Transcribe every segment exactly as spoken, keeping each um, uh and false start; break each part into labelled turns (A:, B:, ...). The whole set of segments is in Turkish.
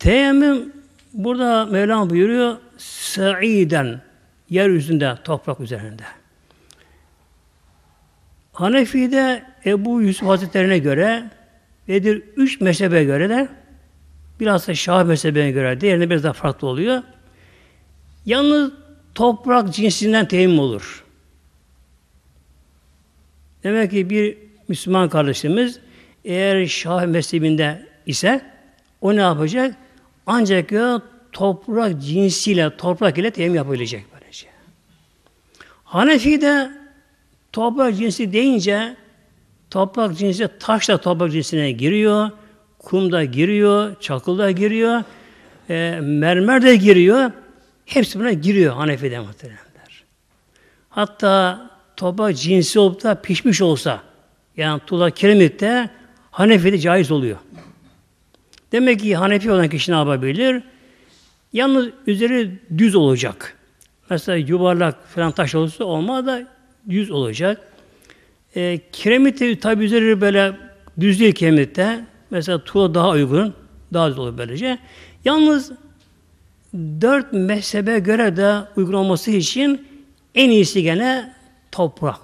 A: Teyemmüm burada Mevlam buyuruyor sa'iden, yeryüzünde, toprak üzerinde. Hanefi'de Ebu Yusuf Hazretlerine göre nedir? Üç mezhebe göre de biraz da Şafii mezhebine göre diğerine biraz daha farklı oluyor. Yalnız toprak cinsinden teyemmüm olur. Demek ki bir Müslüman kardeşimiz eğer Şafii mezhebinde ise o ne yapacak? Ancak ya toprak cinsiyle, toprak ile teyemmüm yapabilecek böylece. Hanefi'de toprak cinsi deyince toprak cinsi taşla toprak cinsine giriyor, kum da giriyor, çakıl da giriyor, e, mermer de giriyor. Hepsi buna giriyor Hanefi'de muhtemelenler. Hatta toprak cinsi olup da pişmiş olsa, yani tuğla kiremitte Hanefi'de caiz oluyor. Demek ki Hanefi olan kişi ne yapabilir? Yalnız üzeri düz olacak. Mesela yuvarlak falan taş olursa olmaz da düz olacak. E, kiremit tabi üzeri böyle düz değil kiremitte. Mesela tuğla daha uygun, daha düz olur böylece. Yalnız dört mezhebe göre de uygun olması için en iyisi gene toprak.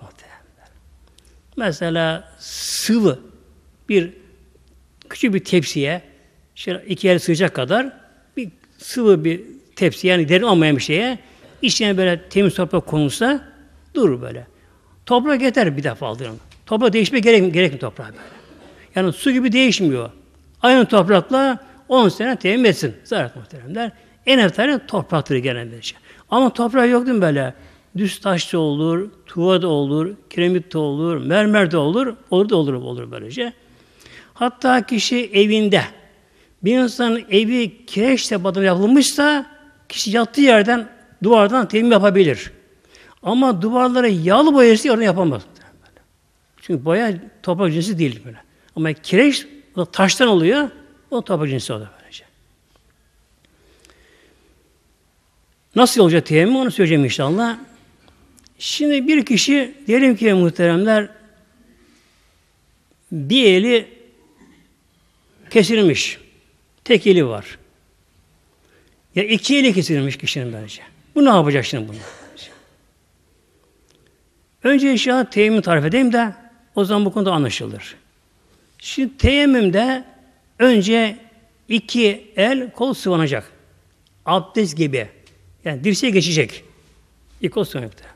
A: Mesela sıvı bir küçük bir tepsiye şöyle iki el sığacak kadar bir sıvı bir tepsi yani derin olmayan bir şeye içine böyle temiz toprak konulsa durur böyle. Toprak yeter bir defa aldırın. Toprak değişmeye gerek, gerek mi toprağa böyle? Yani su gibi değişmiyor. Aynı toprakla on sene teyemmüm etsin. Zarar muhteremler. En eftali topraktır gelen bir şey. Ama toprak yok değil mi böyle? Düz taş da olur, tuğla da olur, kiremit de olur, mermer de olur, olur da olur, olur böylece. Hatta kişi evinde, bir insanın evi kireçle badana yapılmışsa, kişi yattığı yerden, duvardan teyemmüm yapabilir. Ama duvarlara yağlı boyası oradan yapamaz. Çünkü boya toprak cinsi değil böyle. Ama kireç o taştan oluyor, o toprak cinsi oluyor böylece. Nasıl olacak teyemmüm onu söyleyeceğim inşallah. Şimdi bir kişi diyelim ki muhteremler bir eli kesilmiş. Tek eli var. Ya iki eli kesilmiş kişinin bence. Bu ne yapacak şimdi bunu? Önce inşallah teyemmüm tarif edeyim de o zaman bu konuda anlaşılır. Şimdi teyemmümde önce iki el kol sıvanacak. Abdest gibi. Yani dirseğe geçecek. İki kol sıvanacak.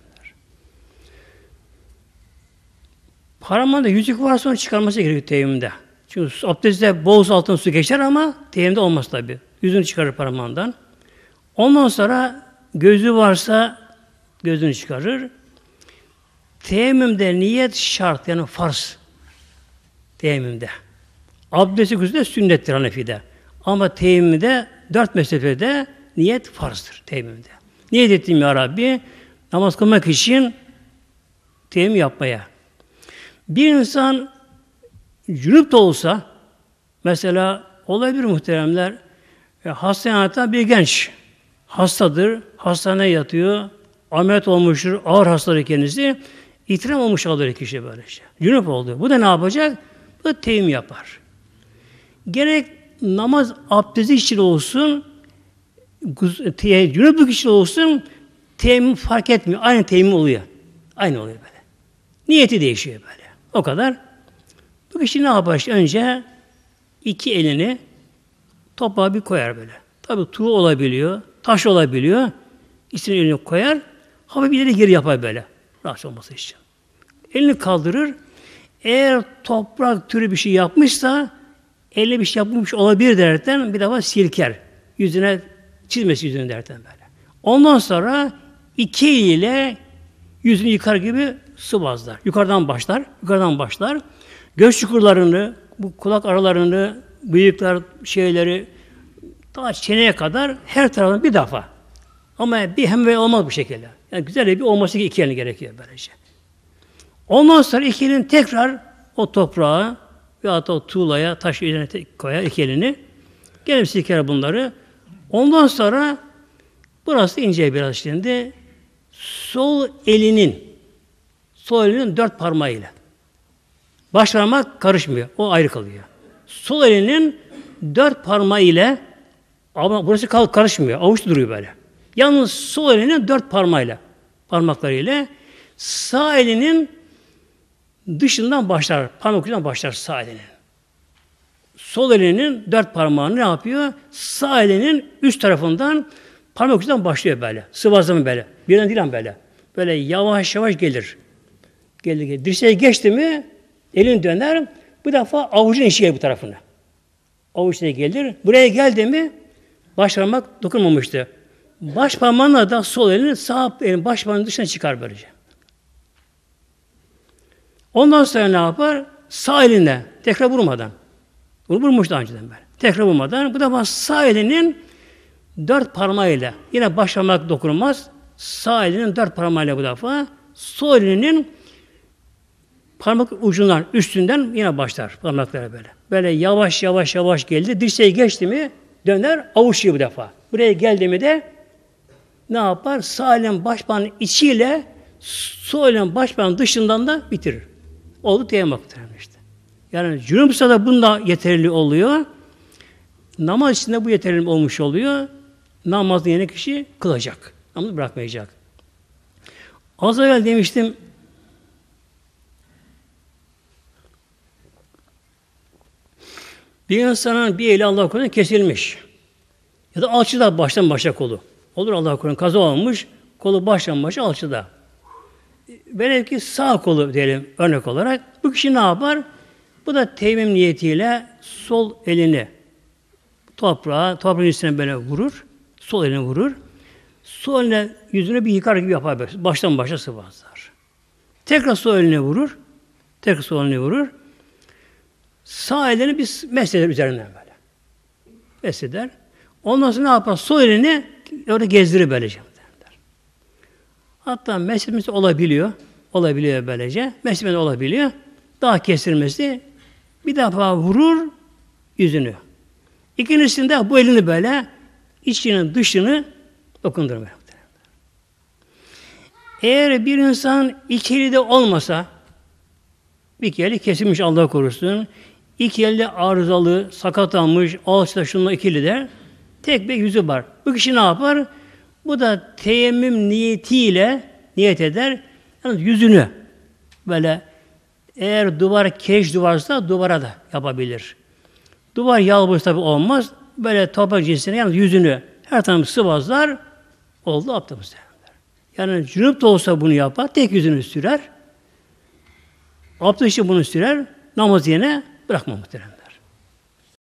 A: Parmağında yüzük varsa onu çıkarması gerekiyor teyemmümde. Çünkü abdestte bol su altına su geçer ama teyemmümde olmaz tabi. Yüzünü çıkarır parmağından. Ondan sonra gözü varsa gözünü çıkarır. Teyemmümde niyet şart yani farz. Teyemmümde. Abdesti gusülde sünnettir Hanefi'de. Ama teyemmümde dört mezhepte niyet farzdır teyemmümde. Niyet ettim ya Rabbi namaz kılmak için teyemmüm yapmaya. Bir insan cünüp de olsa mesela olabilir muhteremler e, hastanede bir genç hastadır, hastaneye yatıyor, ameliyat olmuştur, ağır hastadır kendisi, ihtiram olmuş alır kişi böylece. Cünüp oldu. Bu da ne yapacak? Bu da teyemmüm yapar. Gerek namaz abdesti için olsun, cünüplük için olsun, teyemmüm fark etmiyor. Aynı teyemmüm oluyor. Aynı oluyor böyle. Niyeti değişiyor böyle. O kadar. Bu kişi ne yapar? Önce iki elini toprağa bir koyar böyle. Tabii tuğ olabiliyor, taş olabiliyor. İkisini elini koyar, hafif ileri geri yapar böyle. Rahatsız olması için. Elini kaldırır. Eğer toprak türü bir şey yapmışsa, elle bir şey yapmış olabilir derken bir defa silker. Yüzüne çizmesi yüzüne derken böyle. Ondan sonra iki eliyle yüzünü yıkar gibi su bazlar. Yukarıdan başlar, yukarıdan başlar. Göz çukurlarını, bu kulak aralarını, bıyıklar şeyleri daha çeneye kadar her taraftan bir defa. Ama bir hem ve olmaz bu şekilde. Yani güzel bir olması ki iki elin gerekiyor böylece. Ondan sonra iki elini tekrar o toprağa veyahut da o tuğlaya, taş üzerine koyar iki elini. Gene silker bunları. Ondan sonra burası ince biraz şimdi. Sol elinin sol elinin dört parmağıyla. Baş parmak karışmıyor. O ayrı kalıyor. Sol elinin dört parmağı ile Ama burası kalk karışmıyor. Avuç duruyor böyle. Yalnız sol elinin dört parmağıyla, parmaklarıyla sağ elinin dışından başlar. Parmak ucundan başlar sağ elinin. Sol elinin dört parmağını ne yapıyor? Sağ elinin üst tarafından parmak ucundan başlıyor böyle. Sıvazlama böyle. Birden değil ama böyle. Böyle yavaş yavaş gelir. Gelir gelir. Dirseğe geçti mi elin döner. Bu defa avucun içi gelir bu tarafına. Avucuna gelir. Buraya geldi mi baş parmak dokunmamıştı. Baş parmağına da sol elini sağ elin baş parmağının dışına çıkar böylece. Ondan sonra ne yapar? Sağ eline tekrar vurmadan. Bunu vurmuş daha önceden böyle. Tekrar vurmadan bu defa sağ elinin dört parmağıyla yine baş parmak dokunulmaz. Sağ elinin dört parmağıyla bu defa sol elinin parmak ucundan, üstünden yine başlar parmaklara böyle. Böyle yavaş yavaş yavaş geldi. Dirseğe geçti mi döner avuçluyor bu defa. Buraya geldi mi de ne yapar? Sağ elin baş parmağının içiyle sol elin baş parmağının dışından da bitirir. Oldu teyemmüm işte. Yani cünüpse de bunda yeterli oluyor. Namaz içinde bu yeterli olmuş oluyor. Namazda yeni kişi kılacak. Namazı bırakmayacak. Az evvel demiştim bir insanın bir eli Allah korusun kesilmiş. Ya da alçıda baştan başa kolu. Olur Allah korusun kaza olmuş. Kolu baştan başa alçıda. Velev ki sağ kolu diyelim örnek olarak. Bu kişi ne yapar? Bu da teyemmüm niyetiyle sol elini toprağa, toprağın üstüne böyle vurur. Sol elini vurur. Sol eline yüzünü bir yıkar gibi yapar. Böyle. Baştan başa sıvazlar. Tekrar sol elini vurur. Tekrar sol elini vurur. Sağ elini bir mesheder üzerinden böyle. Mesheder. Ondan sonra ne yapar? Sol elini orada gezdirir böylece. Hatta meslemesi olabiliyor. Olabiliyor böylece. Meslemesi olabiliyor. Daha kestirmesi bir defa vurur yüzünü. İkincisinde bu elini böyle içinin dışını dokundurmuyor. Eğer bir insan iki eli de olmasa bir eli kesilmiş Allah korusun. İki eli arızalı, sakatlanmış, alçıda şununla ikili de tek bir yüzü var. Bu kişi ne yapar? Bu da teyemmüm niyetiyle niyet eder. Yani yüzünü böyle eğer duvar keş duvarsa duvara da yapabilir. Duvar yalbız tabi olmaz. Böyle toprak cinsine yani yüzünü her tarafı sıvazlar. Oldu abdest. Yani cünüp de olsa bunu yapar. Tek yüzünü sürer. Abdest için bunu sürer. Namaz yerine bırakma muhtemelen.